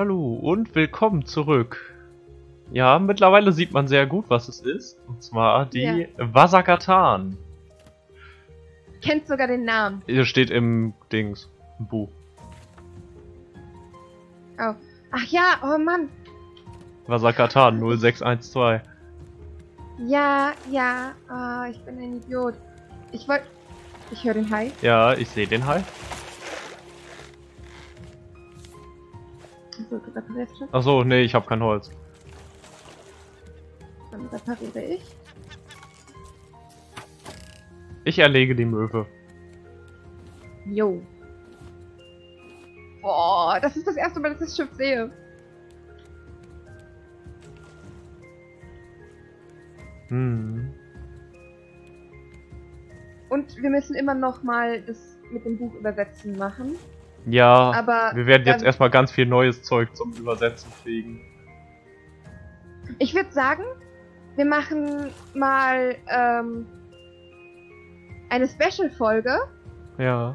Hallo und willkommen zurück. Ja, mittlerweile sieht man sehr gut, was es ist. Und zwar die Wasserkatan. Kennt sogar den Namen. Hier steht im Dings, im Buch. Oh. Ach ja, oh Mann. Wasserkatan 0612. Ja, ich bin ein Idiot. Ich höre den Hai. Ja, ich sehe den Hai. So, du reparierst schon. Achso, nee, ich habe kein Holz. Dann repariere ich. Ich erlege die Möwe. Jo. Boah, das ist das erste Mal, dass ich das Schiff sehe. Hm. Und wir müssen immer noch mal das mit dem Buch übersetzen machen. Ja, Aber wir werden jetzt erstmal ganz viel neues Zeug zum Übersetzen kriegen. ich würde sagen, wir machen mal eine Special-Folge. Ja.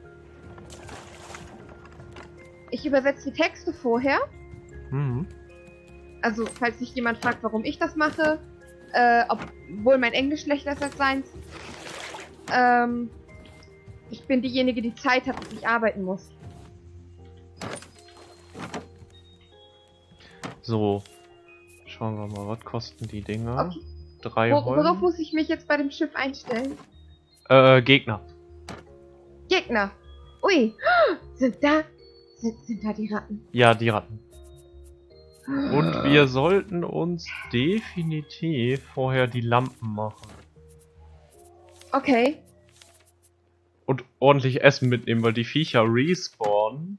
Ich übersetze die Texte vorher. Mhm. Also, falls sich jemand fragt, warum ich das mache, obwohl mein Englisch schlechter ist als seins. Ich bin diejenige, die Zeit hat und nicht arbeiten muss. So. Schauen wir mal, was kosten die Dinger? Okay. 3 Worauf Holz. muss ich mich jetzt bei dem Schiff einstellen? Gegner. Gegner. Ui. Sind da die Ratten? Ja, die Ratten. Und wir sollten uns definitiv vorher die Lampen machen. Okay. Und ordentlich Essen mitnehmen, weil die Viecher respawnen.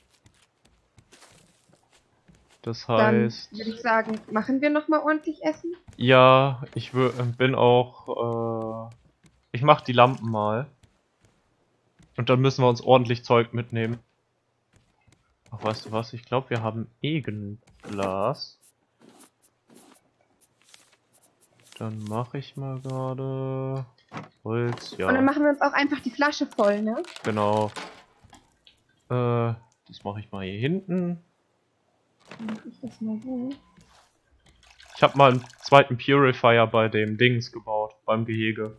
Das Dann heißt... würde ich sagen, machen wir nochmal ordentlich Essen? Ja, ich bin auch... ich mach die Lampen mal. Und dann müssen wir uns ordentlich Zeug mitnehmen. Ach, weißt du was? Ich glaube, wir haben Egenglas. Dann mache ich mal gerade Holz, ja. Und dann machen wir uns auch einfach die Flasche voll, ne? Genau. Das mache ich mal hier hinten. Dann mach ich das mal so. Ich habe mal einen zweiten Purifier bei dem Dings gebaut, beim Gehege.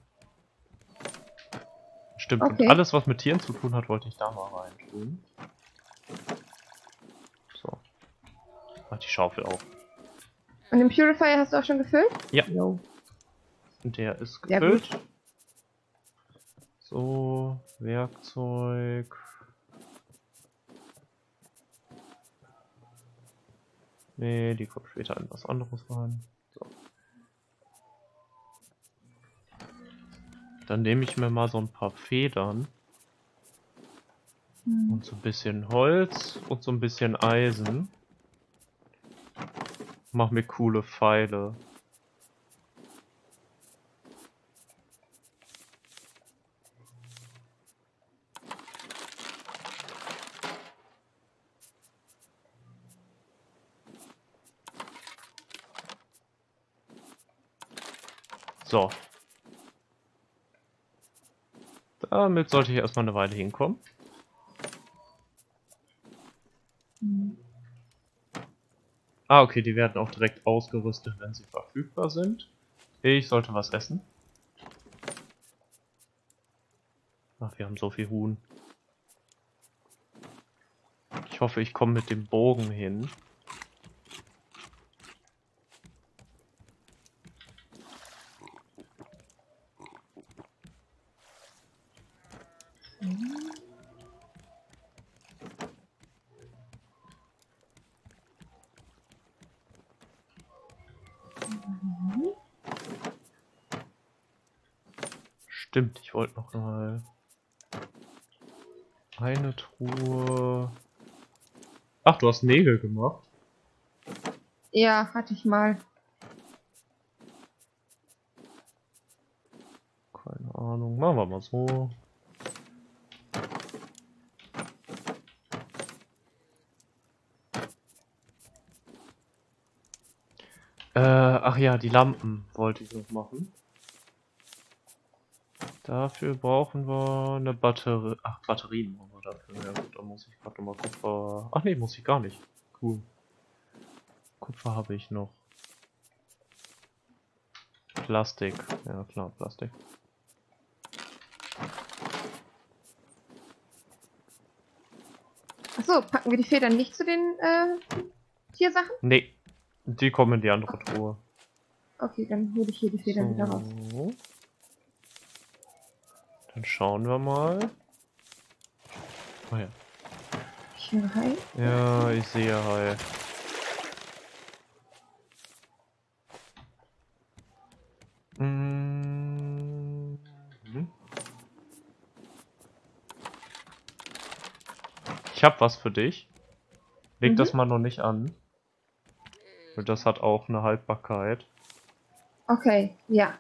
Stimmt, Okay. und alles, was mit Tieren zu tun hat, wollte ich da mal rein tun. So. Mach die Schaufel auf. Und den Purifier hast du auch schon gefüllt? Ja. Jo. Und der ist Sehr gefüllt. So, Werkzeug. Nee, die kommt später in was anderes rein. So. Dann nehme ich mir mal so ein paar Federn. Und so ein bisschen Holz und so ein bisschen Eisen. Mach mir coole Pfeile. So. Damit sollte ich erstmal eine Weile hinkommen. Ah, okay, die werden auch direkt ausgerüstet, wenn sie verfügbar sind. Ich sollte was essen. Ach, wir haben so viel Huhn. Ich hoffe, ich komme mit dem Bogen hin. Stimmt, ich wollte noch mal eine Truhe. Ach, du hast Nägel gemacht? Ja, hatte ich mal. Keine Ahnung, machen wir mal so. Ach ja, die Lampen wollte ich noch machen. Dafür brauchen wir eine Batterie. Ach, Batterien brauchen wir dafür. Ja gut, dann muss ich gerade nochmal Kupfer... Ach nee, muss ich gar nicht. Cool. Kupfer habe ich noch. Plastik. Ja klar, Plastik. Achso, packen wir die Federn nicht zu den Tiersachen? Nee. Die kommen in die andere Truhe. Okay, dann hole ich hier die Federn wieder raus. So. Dann schauen wir mal. Oh ja. Ich höre Hai. Ja, ich sehe Hai. Mhm. Ich hab was für dich. Leg das mal noch nicht an. Weil das hat auch eine Haltbarkeit. Okay, ja.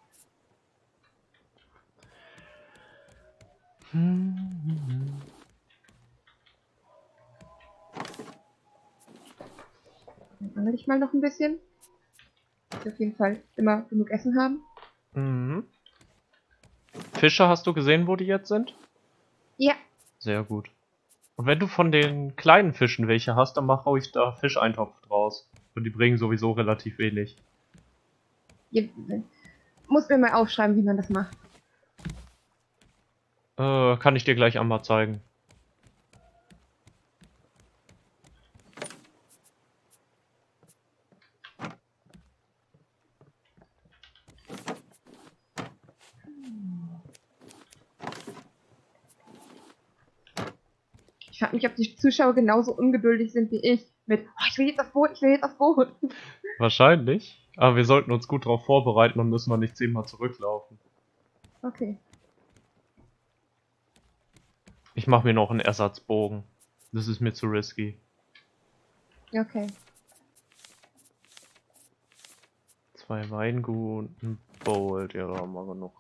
Dann angel ich mal noch ein bisschen. Dass wir auf jeden Fall immer genug Essen haben. Mhm. Fische, hast du gesehen, wo die jetzt sind? Ja. Sehr gut. Und wenn du von den kleinen Fischen welche hast, dann mach ruhig da Fischeintopf draus. Und die bringen sowieso relativ wenig. Muss mir mal aufschreiben, wie man das macht. Kann ich dir gleich einmal zeigen. Ich frage mich, ob die Zuschauer genauso ungeduldig sind wie ich. Mit, oh, ich will jetzt aufs Boot, ich will jetzt aufs Boot. Wahrscheinlich. Aber wir sollten uns gut darauf vorbereiten und müssen wir nicht 10-mal zurücklaufen. Okay. Ich mache mir noch einen Ersatzbogen. Das ist mir zu risky. Okay. 2 Weingut, ein Bolt, ja, da haben wir genug.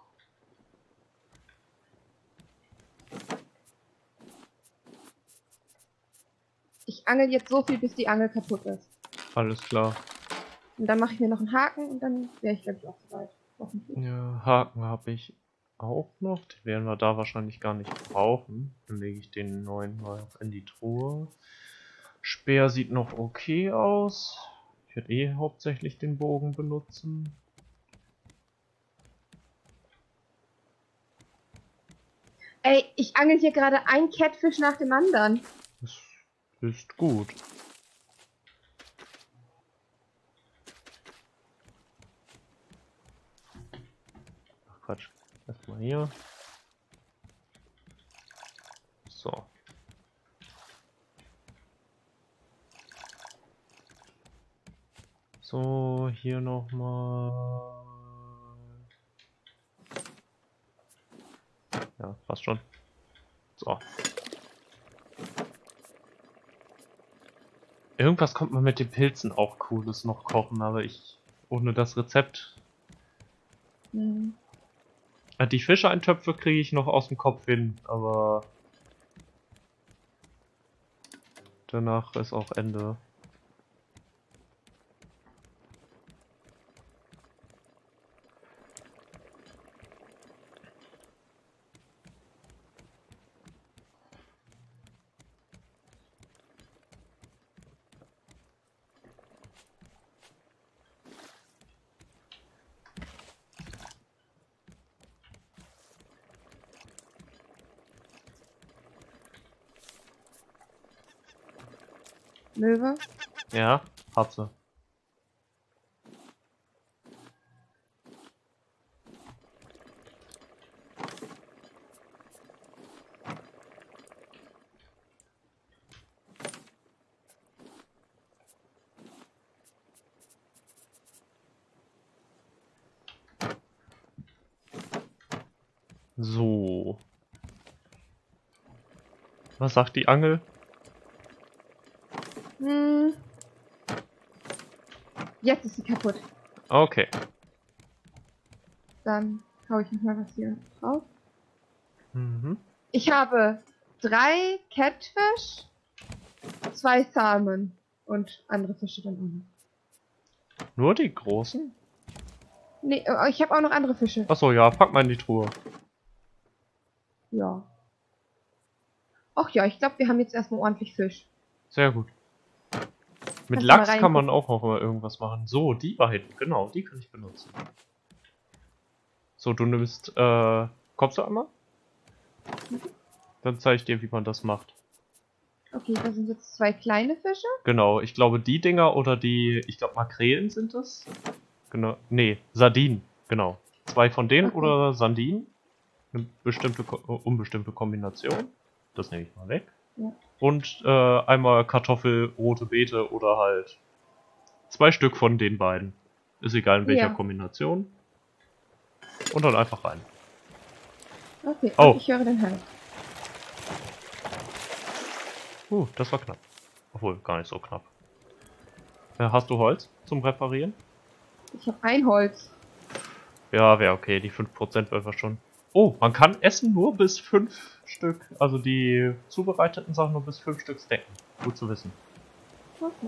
Ich angel jetzt so viel, bis die Angel kaputt ist. Alles klar. Und dann mache ich mir noch einen Haken und dann wäre ich, glaube ich, auch soweit. Hoffentlich. Ja, Haken habe ich auch noch. Die werden wir da wahrscheinlich gar nicht brauchen. Dann lege ich den neuen mal in die Truhe. Speer sieht noch okay aus. Ich werde eh hauptsächlich den Bogen benutzen. Ey, ich angel hier gerade ein Catfish nach dem anderen. Das ist gut. Ach Quatsch. Erstmal hier. So. So, hier nochmal. Ja, passt schon. So. Irgendwas kommt man mit den Pilzen auch Cooles noch kochen, aber ohne das Rezept. Hm. Die Fischeintöpfe kriege ich noch aus dem Kopf hin, aber danach ist auch Ende. Möwe. Ja, hab sie. So. Was sagt die Angel? Hm. Jetzt ist sie kaputt. Okay. Dann hau ich noch mal was hier drauf. Mhm. Ich habe 3 Catfish, 2 Salmon und andere Fische dann auch noch. Nur die großen? Nee, ich habe auch noch andere Fische. Achso, ja, pack mal in die Truhe. Ja. Ach ja, ich glaube, wir haben jetzt erstmal ordentlich Fisch. Sehr gut. Mit Kannst du mal Lachs kann man reingucken? auch noch mal irgendwas machen. So, die beiden, genau, die kann ich benutzen. So, du nimmst, kommst du einmal? Dann zeige ich dir, wie man das macht. Okay, da sind jetzt 2 kleine Fische. Genau, ich glaube die Dinger oder die, ich glaube Makrelen sind das. Genau, nee, Sardinen, genau. 2 von denen Okay. oder Sardinen. Eine bestimmte, unbestimmte Kombination. Das nehme ich mal weg. Ja. Und einmal Kartoffel, rote Beete oder halt 2 Stück von den beiden. Ist egal in welcher Ja. Kombination. Und dann einfach rein. Okay, Oh. und ich höre den Halt. Das war knapp. Obwohl, gar nicht so knapp. Hast du Holz zum Reparieren? Ich habe ein Holz. Ja, wäre okay, die 5% wäre wir schon. Oh, man kann Essen nur bis 5 Stück, also die zubereiteten Sachen nur bis 5 Stück stacken. Gut zu wissen. Okay.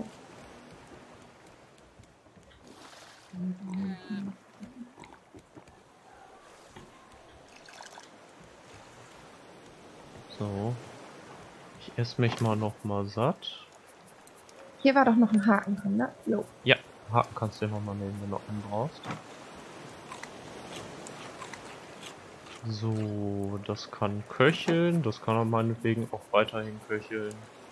So. Ich esse mich mal noch mal satt. Hier war doch noch ein Haken drin, ne? Jo. Ja, Haken kannst du immer mal nehmen, wenn du einen brauchst. So, das kann köcheln, das kann er meinetwegen auch weiterhin köcheln.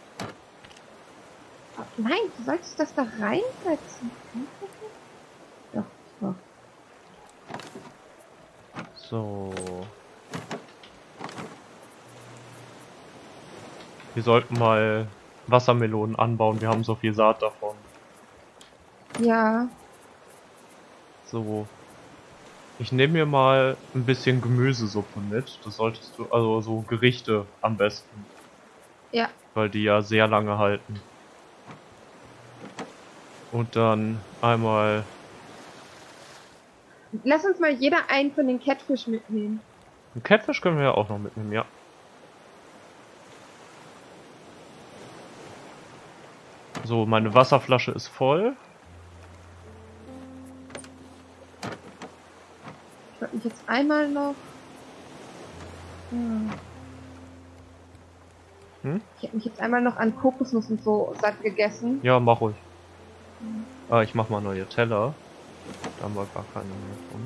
Oh, nein, du solltest das da reinsetzen. Doch, doch. So. Wir sollten mal Wassermelonen anbauen, wir haben so viel Saat davon. Ja. So. Ich nehme mir mal ein bisschen Gemüsesuppe mit. Das solltest du, also so Gerichte am besten. Ja. Weil die ja sehr lange halten. Und dann einmal... Lass uns mal jeder einen von den Catfish mitnehmen. Einen Catfish können wir ja auch noch mitnehmen, ja. So, meine Wasserflasche ist voll. Ich wollte mich jetzt einmal noch... Ich habe mich jetzt einmal noch an Kokosnuss und so satt gegessen. Ja, mach ruhig. Ich mach mal neue Teller. Da haben wir gar keine mehr von.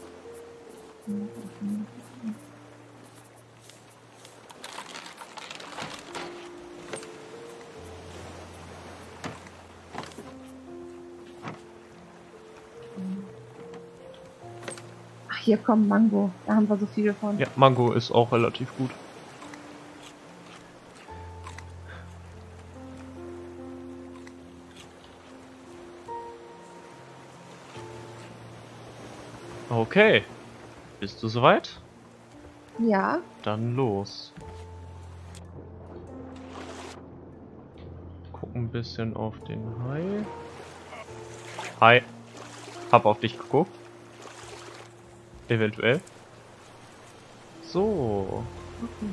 Ach, hier kommt Mango. Da haben wir so viele von. Ja, Mango ist auch relativ gut. Okay. Bist du soweit? Ja. Dann los. Guck ein bisschen auf den Hai. Hi. Hab auf dich geguckt. Eventuell. So. Okay.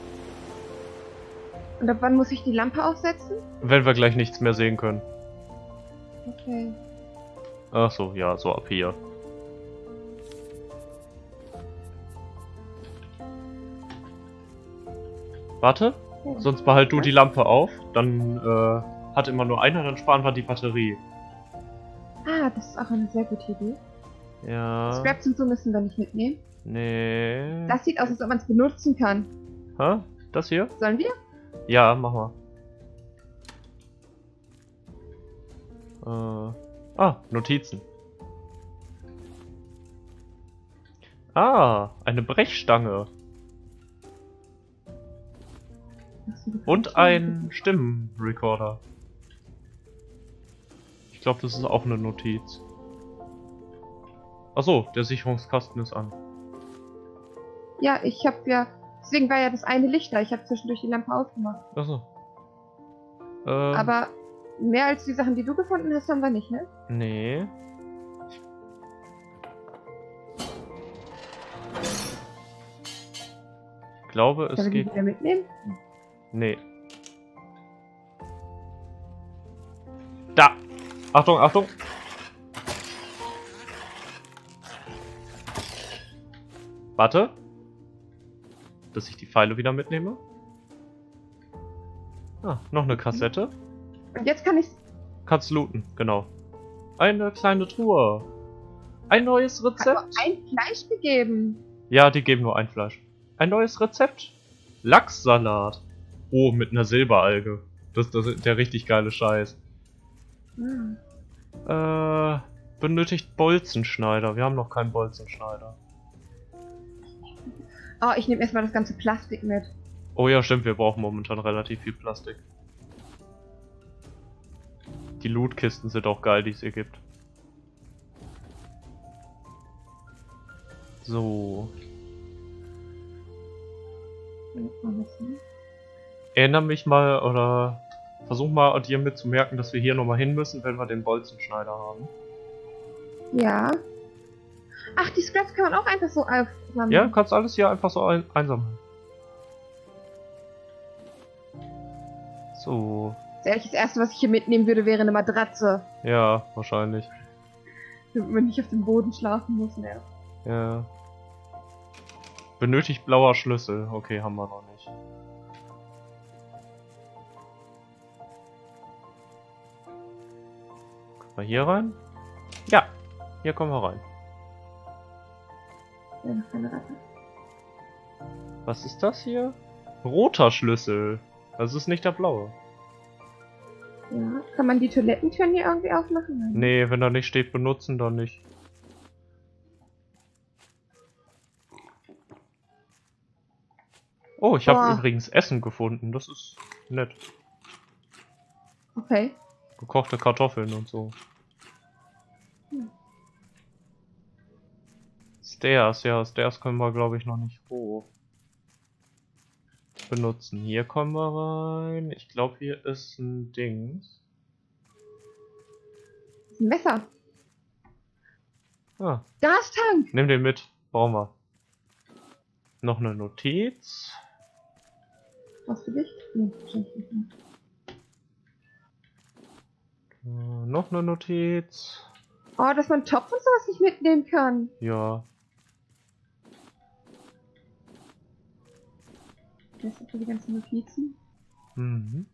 Und ab wann muss ich die Lampe aufsetzen? Wenn wir gleich nichts mehr sehen können. Okay. Ach so, ja, so ab hier. Warte, Ja. sonst behalt du die Lampe auf, dann hat immer nur einer, dann sparen wir die Batterie. Ah, das ist auch eine sehr gute Idee. Ja. Scraps und so müssen wir nicht mitnehmen. Nee. Das sieht aus, als ob man es benutzen kann. Hä? Das hier? Sollen wir? Ja, mach mal. Notizen. Eine Brechstange. Und ein Stimmenrecorder. Ich glaube, das ist auch eine Notiz. Achso, der Sicherungskasten ist an. Ja, ich habe ja... Deswegen war ja das eine Licht da. Ich habe zwischendurch die Lampe ausgemacht. Achso. Aber mehr als die Sachen, die du gefunden hast, haben wir nicht, ne? Nee. Ich glaube, es Sollen wir die geht... wieder mitnehmen? Nee. Da! Achtung, Achtung! Warte. Dass ich die Pfeile wieder mitnehme. Noch eine Kassette. Und jetzt kann ich... Kannst looten, genau. Eine kleine Truhe. Ein neues Hat nur Rezept. ein Fleisch gegeben. Ja, die geben nur ein Fleisch. Ein neues Rezept. Lachssalat. Oh, mit einer Silberalge. Das ist der richtig geile Scheiß. Hm. Benötigt Bolzenschneider. Wir haben noch keinen Bolzenschneider. Oh, ich nehme erstmal das ganze Plastik mit. Oh ja, stimmt, wir brauchen momentan relativ viel Plastik. Die Lootkisten sind auch geil, die es hier gibt. So. Erinnere mich mal oder versuch mal dir mit zu merken, dass wir hier nochmal hin müssen, wenn wir den Bolzenschneider haben. Ja. Ach, die Scraps kann man auch einfach so aufsammeln. Ja, kannst alles hier einfach so einsammeln. So. Das erste, was ich hier mitnehmen würde, wäre eine Matratze. Ja, wahrscheinlich. Damit man nicht auf dem Boden schlafen muss mehr. Ja. Benötigt blauer Schlüssel. Okay, haben wir noch nicht. Kommen wir hier rein? Ja, hier kommen wir rein. Ja, noch keine Ratte. Was ist das hier? Roter Schlüssel. Das ist nicht der blaue. Ja. Kann man die Toilettentüren hier irgendwie aufmachen? Nein. Nee, wenn da nicht steht benutzen, dann nicht. Oh, ich habe Boah. übrigens Essen gefunden. Das ist nett. Okay. Gekochte Kartoffeln und so. Hm. Stairs, ja, Stairs können wir glaube ich noch nicht hoch benutzen. Hier kommen wir rein. Ich glaube hier ist ein Dings. Das ist ein Messer. Ah, Gastank! nimm den mit. Brauchen wir. Noch eine Notiz. Was für dich? Nee, wahrscheinlich nicht mehr. Noch eine Notiz. Oh, dass man Topf und sowas nicht mitnehmen kann. Ja. Das sind für die ganzen Notizen. Mhm.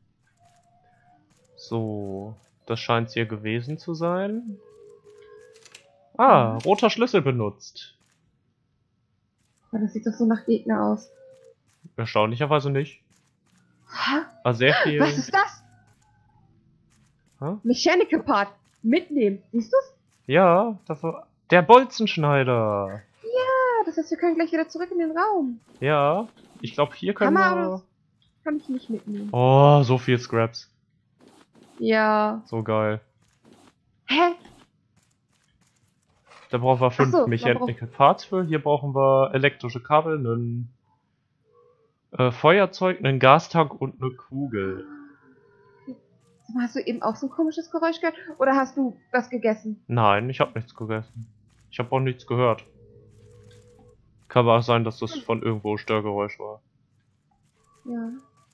So, das scheint es hier gewesen zu sein. Ah, roter Schlüssel benutzt. Aber das sieht doch so nach Gegner aus. Erstaunlicherweise nicht. Ha? Ah, sehr viel. Was ist das? Hä? Mechanical Part. Mitnehmen. Siehst du's? Ja, dafür. Der Bolzenschneider. Ah, das heißt, wir können gleich wieder zurück in den Raum. Ja, ich glaube hier können Hammer, wir. Kann ich nicht mitnehmen. Oh, so viel Scraps. Ja. So geil. Hä? Da brauchen wir 5 Ach so, Mechanical Parts für. Hier brauchen wir elektrische Kabel, einen Feuerzeug, einen Gastank und eine Kugel. Hast du eben auch so ein komisches Geräusch gehört? Oder hast du was gegessen? Nein, ich habe nichts gegessen. Ich habe auch nichts gehört. Kann aber auch sein, dass das von irgendwo Störgeräusch war. Ja.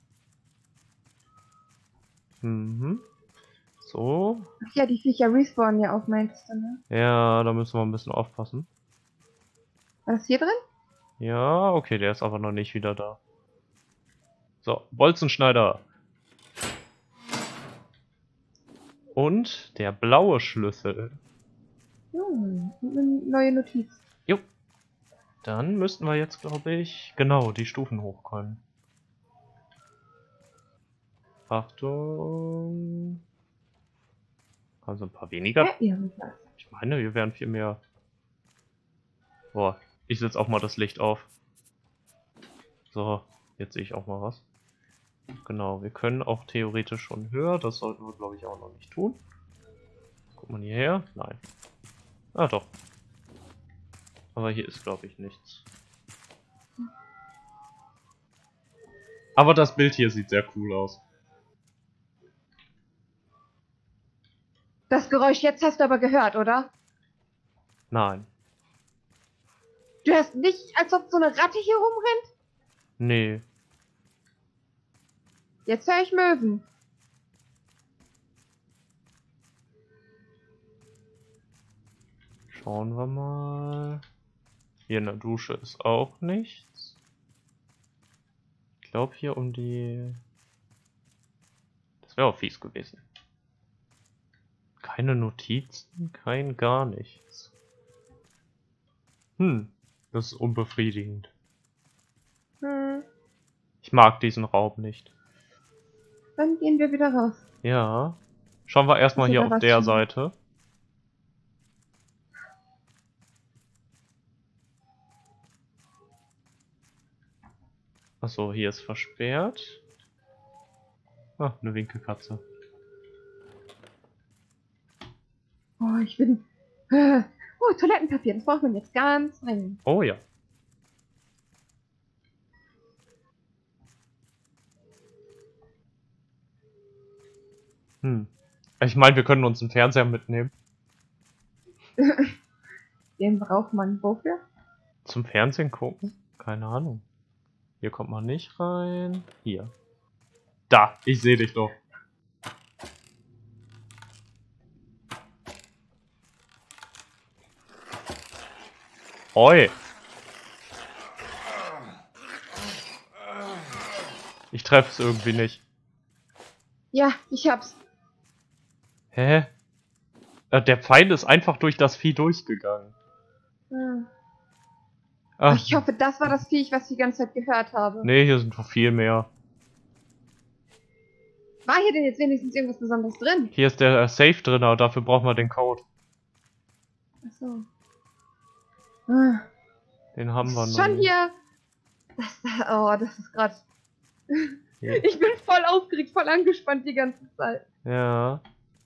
Mhm. So. Ach ja, die Viecher respawnen ja auch, meintest du, ne? Ja, da müssen wir ein bisschen aufpassen. War das hier drin? Ja, okay, der ist aber noch nicht wieder da. So, Bolzenschneider. Und der blaue Schlüssel. Und eine neue Notiz. Jo. Dann müssten wir jetzt, glaube ich, genau die Stufen hoch können. Achtung. Also ein paar weniger. Ja, ihr habt was. Ich meine, wir wären viel mehr. Boah, ich setze auch mal das Licht auf. So, jetzt sehe ich auch mal was. Genau, wir können auch theoretisch schon höher. Das sollten wir, glaube ich, auch noch nicht tun. Guckt man hierher? Nein. Ah, doch. Aber hier ist, glaube ich, nichts. Aber das Bild hier sieht sehr cool aus. Das Geräusch jetzt hast du aber gehört, oder? Nein. Du hörst nicht, als ob so eine Ratte hier rumrennt? Nee. Jetzt höre ich Möwen. Schauen wir mal. Hier in der Dusche ist auch nichts. Ich glaube hier um die... Das wäre auch fies gewesen. Keine Notizen, kein gar nichts. Das ist unbefriedigend. Hm, Ich mag diesen Raum nicht. dann gehen wir wieder raus. Ja. Schauen wir erstmal Also, hier da auf war's der schon. Seite. Achso, hier ist versperrt. Ah, eine Winkelkatze. Oh, ich bin... Oh, Toilettenpapier, das braucht man jetzt ganz dringend. Oh ja. Ich meine, wir können uns einen Fernseher mitnehmen. Den braucht man wofür? Zum Fernsehen gucken? Keine Ahnung. Hier kommt man nicht rein. Hier. Da, ich sehe dich doch. Oi. Ich treffe es irgendwie nicht. Ja, ich hab's. Hä? Der Pfeil ist einfach durch das Vieh durchgegangen. Hm. Ach, Ich hoffe, das war das Viech, was ich die ganze Zeit gehört habe. nee, hier sind noch viel mehr. War hier denn jetzt wenigstens irgendwas Besonderes drin? Hier ist der Safe drin, aber dafür brauchen wir den Code. Achso. Ah, Den haben wir noch. schon nicht. hier. Das ist gerade. Ja. Ich bin voll aufgeregt, voll angespannt die ganze Zeit. Ja.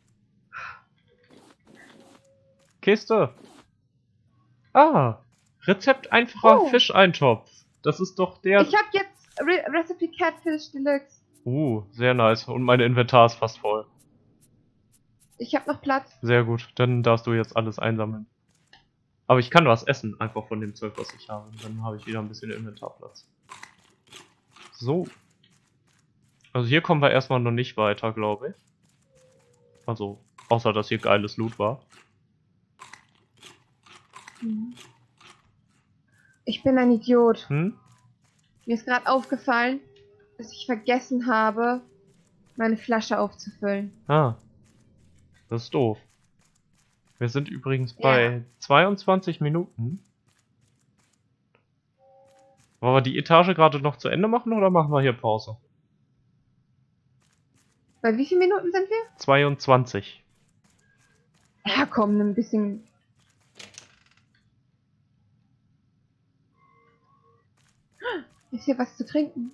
Kiste. Ah. Rezept einfacher Oh. Fischeintopf. Das ist doch der. Ich hab jetzt Recipe Catfish Deluxe. Sehr nice. Und mein Inventar ist fast voll. Ich hab noch Platz. Sehr gut. Dann darfst du jetzt alles einsammeln. Aber ich kann was essen, einfach von dem Zeug, was ich habe. Dann habe ich wieder ein bisschen Inventarplatz. So. Also hier kommen wir erstmal noch nicht weiter, glaube ich. Also, außer dass hier geiles Loot war. Ich bin ein Idiot. Hm? Mir ist gerade aufgefallen, dass ich vergessen habe, meine Flasche aufzufüllen. Ah. Das ist doof. Wir sind übrigens Ja. bei 22 Minuten. Wollen wir die Etage gerade noch zu Ende machen oder machen wir hier Pause? Bei wie vielen Minuten sind wir? 22. Ja, komm, ein bisschen. Ist hier was zu trinken?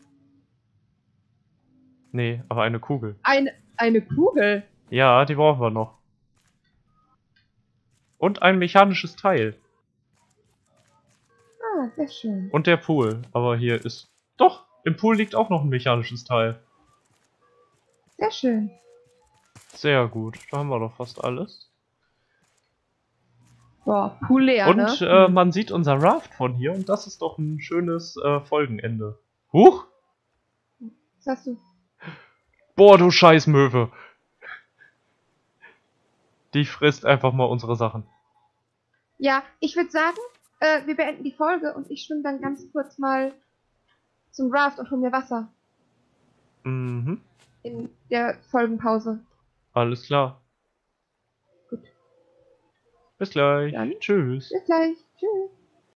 Nee, aber eine Kugel. Eine Kugel. Ja, die brauchen wir noch. Und ein mechanisches Teil. Ah, sehr schön. Und der Pool. Aber hier ist... Doch, im Pool liegt auch noch ein mechanisches Teil. Sehr schön. Sehr gut, da haben wir doch fast alles. Boah, Pool leer, Und ne? man sieht unser Raft von hier und das ist doch ein schönes Folgenende. Huch! Was hast du? Boah, du scheiß Möwe! Die frisst einfach mal unsere Sachen. Ja, ich würde sagen, wir beenden die Folge und ich schwimme dann ganz kurz mal zum Raft und hol mir Wasser. Mhm, In der Folgenpause. alles klar. Gut. Bis gleich. Dann. Tschüss. Bis gleich. Tschüss.